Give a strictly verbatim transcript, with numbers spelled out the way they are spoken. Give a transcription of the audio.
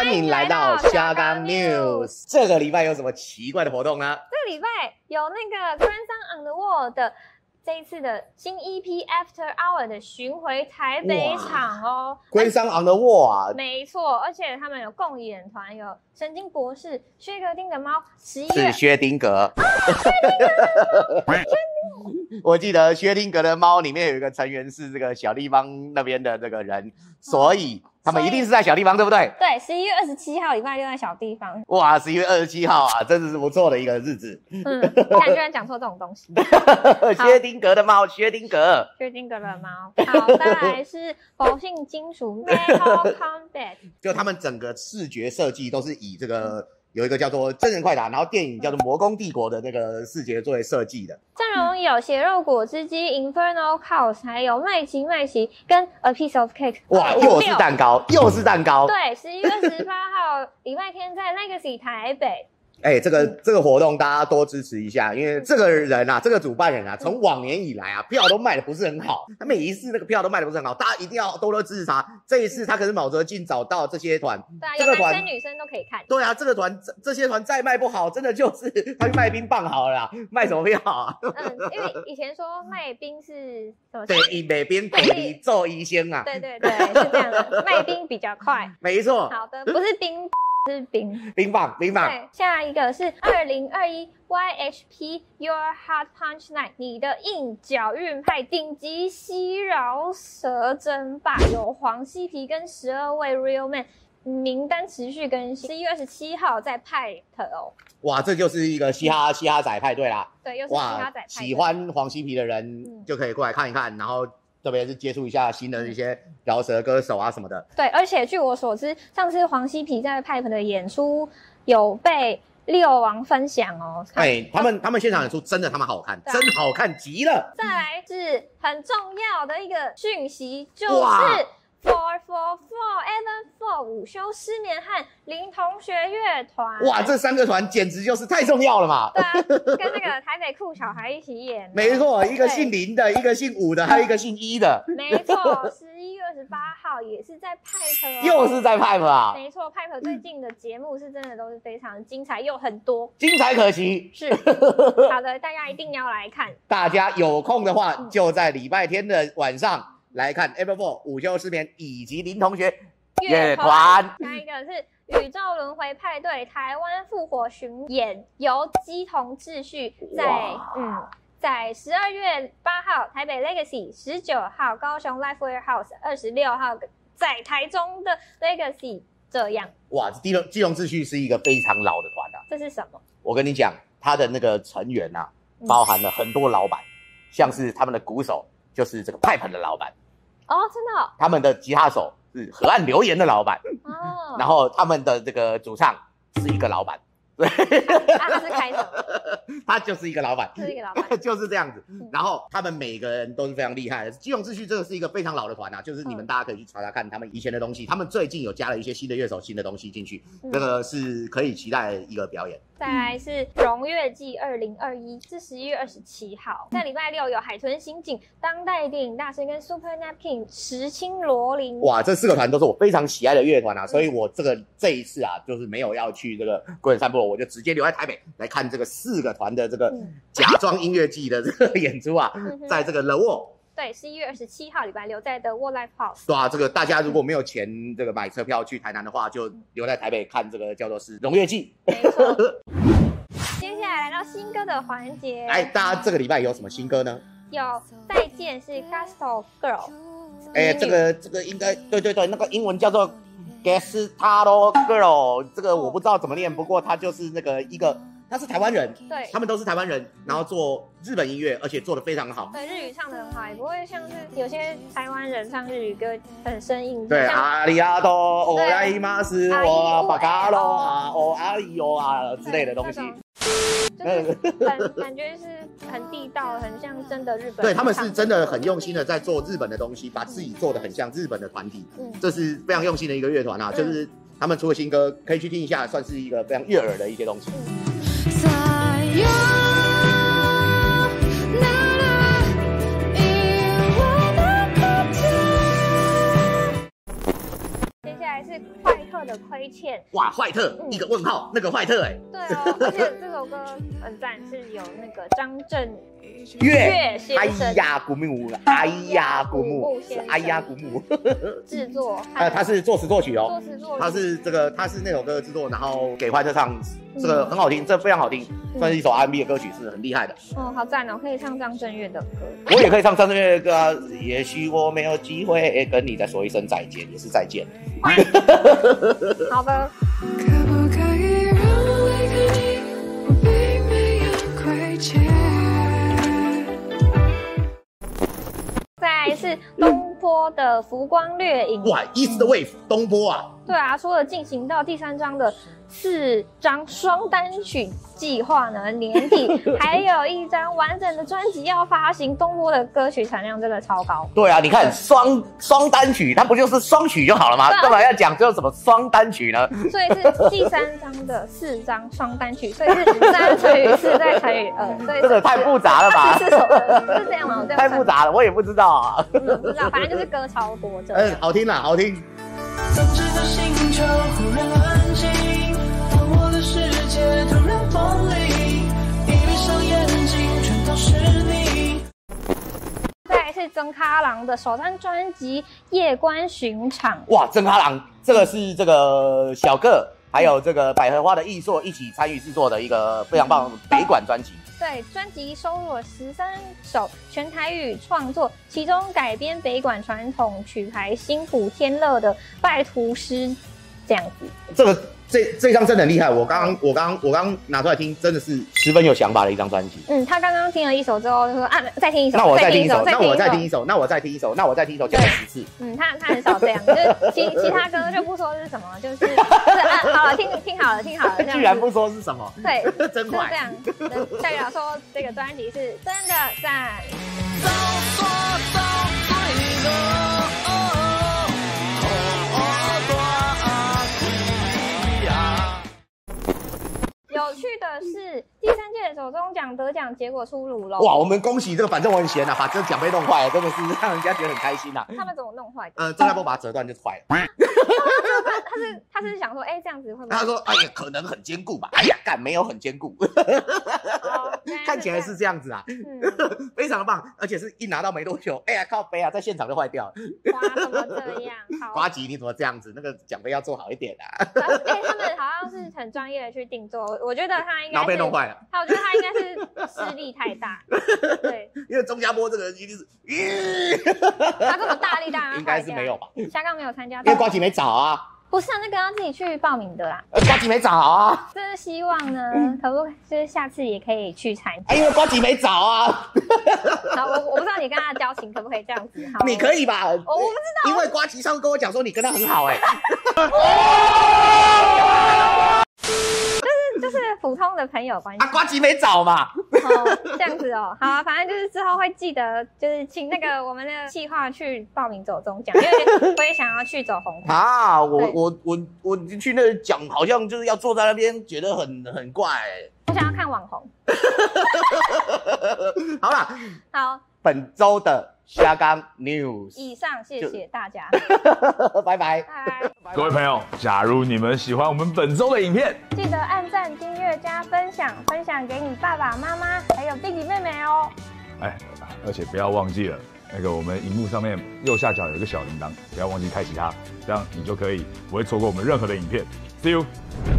欢迎来到虾刚 News。这个礼拜有什么奇怪的活动呢？ 这个礼拜有那个 Grandson on the Wall 的这一次的新 E P After Hour 的巡回台北场哦。 Grandson on the Wall 啊， 没错，而且他们有共演团，有神经博士、薛格丁的猫，十一月是薛丁格。我记得薛丁格的猫里面有一个成员是这个小地方那边的这个人，所以他们一定是在小地方，对不对？ 对，十一月二十七号礼拜六在小地方。 哇，十一月二十七号啊，真的是不错的一个日子。 嗯，你看居然讲错这种东西。 薛丁格的猫，薛丁格， 薛丁格的猫。好，再来是佛性金属 Metal Combat， 就他们整个视觉设计都是以这个。有一个叫做真人快打，然后电影叫做《魔宫帝国》的那个视觉作为设计的。 阵容有血肉果汁机、Infernal Chaos， 还有麦奇麦奇跟 A Piece of Cake。 哇，又是蛋糕，又是蛋糕。 对，十一月十八号礼拜天在 Legacy 台北。 哎、欸，这个这个活动大家多支持一下，因为这个人啊，这个主办人啊，从往年以来啊，票都卖的不是很好，他每一次那个票都卖的不是很好，大家一定要多多支持他。这一次他可是卯着劲找到这些团， 对啊， 这个团有男生女生都可以看。 对啊，这个团这这些团再卖不好，真的就是他去卖冰棒好了啦，卖什么票啊？ 嗯，因为以前说卖冰是什么？ 对，以卖冰给你做医生啊。 对对对，是这样的，卖冰比较快。 没错。 好的，不是冰。是冰冰棒，冰棒。 对，下一个是二零二一 Y H P Your Heart Punch Night， 你的硬脚运派顶级吸饶舌争霸，有黄西皮跟十二位 Real Man， 名单持续更新，十一月二十七号在派特哦。 哇，这就是一个嘻哈嘻哈仔派对啦。 对，又是嘻哈仔派对。 喜欢黄西皮的人就可以过来看一看，然后。特别是接触一下新的一些饶舌歌手啊什么的。 对，而且据我所知，上次黄西皮在 Pipe 的演出有被六王分享哦。 哎、欸，他们他们现场演出真的他们好看，真好看极了。 再来是很重要的一个讯息，就是。four four four Evan Four 午休失眠和林同学乐团， 哇，这三个团简直就是太重要了嘛！ 对啊，跟那个台北酷小孩一起演。 没错，一个姓林的，一个姓武的，还有一个姓一的。 没错，十一月二十八号也是在 Pipe， 又是在 Pipe 啊！ 没错 ，Pipe 最近的节目是真的都是非常精彩又很多， 精彩可期。 是，好的，大家一定要来看。 大家有空的话，就在礼拜天的晚上。来看 Ever Four 午休失眠以及林同学乐团。 下一个是宇宙轮回派对台湾复活巡演，由基同秩序在嗯在十二月八号台北 Legacy， 十九号高雄 Life Warehouse， 二十六号在台中的 Legacy。这样哇，基隆基隆秩序是一个非常老的团啊。 这是什么？ 我跟你讲，他的那个成员啊，包含了很多老板，嗯、像是他们的鼓手。就是这个Pipe的老板哦，真的、哦。 他们的吉他手是河岸留言的老板哦， 然后他们的这个主唱是一个老板，对， 他是开手， 他就是一个老板， 是一个老板， 就是这样子。然后他们每个人都是非常厉害的。基隆秩序这个是一个非常老的团啊，就是你们大家可以去查查看他们以前的东西。他们最近有加了一些新的乐手、新的东西进去，嗯、这个是可以期待的一个表演。 再来是荣乐季二零二一，是十一月二十七号，在礼拜六有海豚刑警、当代电影大师跟 Super Napkin、石青罗琳。 哇，这四个团都是我非常喜爱的乐团啊，所以我这个这一次啊，就是没有要去这个贵人散步，我就直接留在台北来看这个四个团的这个假装音乐季的这个演出啊，在这个 The Wall。 对，十一月二十七号礼拜六在 The Wall Live House。 对啊，这个大家如果没有钱这个买车票去台南的话，就留在台北看这个叫做是荣乐季。 没错。接下来来到新歌的环节。 哎，大家这个礼拜有什么新歌呢？ 有再见是 Gaston Girl。 哎，这个这个应该对对对，那个英文叫做 Gaston Girl， 这个我不知道怎么念，不过它就是那个一个。他是台湾人， 对， 他们都是台湾人，然后做日本音乐，而且做得非常好。 对，日语唱得很好，也不会像是有些台湾人唱日语歌很生硬。 对，阿里阿多，欧亚伊马斯，我巴卡罗啊，哦阿里哟啊之类的东西， 就是很感觉是很地道，很像真的日本人。 对，他们是真的很用心的在做日本的东西，把自己做得很像日本的团体，嗯，这是非常用心的一个乐团啊，嗯、就是他们出的新歌可以去听一下，算是一个非常悦耳的一些东西。嗯接下来是快特的亏欠。 哇，坏特、嗯、一个问号，那个坏特哎、欸。 对哦，而且这首歌很赞，是有那个张震岳先生， 哎呀古木，哎呀古木，哎呀古木制作。 呃，他是作词作曲哦， 作词作曲， 他是这个他是那首歌的制作，然后给坏特唱，这个很好听，这非常好听，算是一首 R and B 的歌曲，是很厉害的。 哦，好赞哦，可以唱张震岳的歌。 我也可以唱张震岳的歌啊，也许我没有机会跟你再说一声再见，也是再见。 好的。 可不可以让我离开你？我并没有亏欠。 再来是东坡的浮光掠影。 哇 ，East Wave 东坡啊。 对啊，除了进行到第三章的四张双单曲计划呢，年底还有一张完整的专辑要发行。东坡的歌曲产量真的超高。 对啊，你看双双单曲，它不就是双曲就好了吗？干嘛要讲究什么双单曲呢？ 所以是第三章的四张双单曲，所以是三乘以四再乘以二。所以这个太复杂了吧？ 是什么？是这样吗？ 太复杂了，我也不知道啊。 嗯，不知道，反正就是歌超多。 嗯，好听啦，好听。 当这个星球忽然安静，当我的世界突然风铃，一闭上眼睛，全都是你。 再来是曾咖郎的首张专辑《夜观巡场》。 哇，曾咖郎这个是这个小个还有这个百合花的艺硕一起参与制作的一个非常棒的北管专辑。 对，专辑收录了十三首全台语创作，其中改编北管传统曲牌新浦天乐的《拜图诗》这样子。 这个这这张真的很厉害，我刚刚我刚刚我刚刚拿出来听，真的是十分有想法的一张专辑。 嗯，他刚刚听了一首之后就说啊，再听一首， 那我再听一首， 那我再听一首，那我再听一首，那我再听一首，讲了十次。 嗯，他他很少这样，就是其其他歌就不说是什么，就是就是啊，好了，听听好了，听好了， 居然不说是什么， 对， 真坏。 这样代表说这个专辑是真的赞。有趣的是，第三届的手中奖得奖结果出炉了。 哇，我们恭喜这个，反正我很闲啊，把这个奖杯弄坏了，真的是让人家觉得很开心啊。 他们怎么弄坏的？ 呃，郑大波把它折断就坏了。 他是他是想说，哎、欸，这样子会不会？ 他说，哎呀，可能很坚固吧。哎呀，干没有很坚固，哦、看起来是这样子啊，嗯、非常的棒，而且是一拿到没多久，哎呀，靠杯啊，在现场就坏掉了。 哇，怎么这样？ 呱吉，你怎么这样子？那个奖杯要做好一点啊。 哎、欸，他们好像是很专业的去定做，我觉得他应该是， 然后被弄坏了。 他我觉得他应该是势力太大，对， 因为钟家波这个人一定是， 他这么大力，当然应该是没有吧？ 下杠没有参加， 因为呱吉没找啊。 不是啊，那个要自己去报名的啦。 呃，呱吉没找啊。 就是希望呢，可不可以就是下次也可以去参加？ 啊，因为呱吉没找啊。 好，我我不知道你跟他的交情可不可以这样子。好， 你可以吧？我我不知道， 因为呱吉上次跟我讲说你跟他很好哎、欸。 就是就是普通的朋友关系。 啊，呱吉没找嘛。 哦，这样子哦，好啊，反正就是之后会记得，就是请那个我们的企划去报名走中奖，因为我也想要去走红毯啊。我我我我去那讲，好像就是要坐在那边，觉得很很怪、欸。 我想要看网红。 好啦， 好， 本周的虾缸 news 以上，谢谢大家， 拜拜。 拜。 各位朋友，假如你们喜欢我们本周的影片， 记得按赞、订阅、加分享，分享给你爸爸妈妈还有弟弟妹妹哦。 哎，而且不要忘记了，那个我们荧幕上面右下角有一个小铃铛，不要忘记开启它，这样你就可以不会错过我们任何的影片。See you。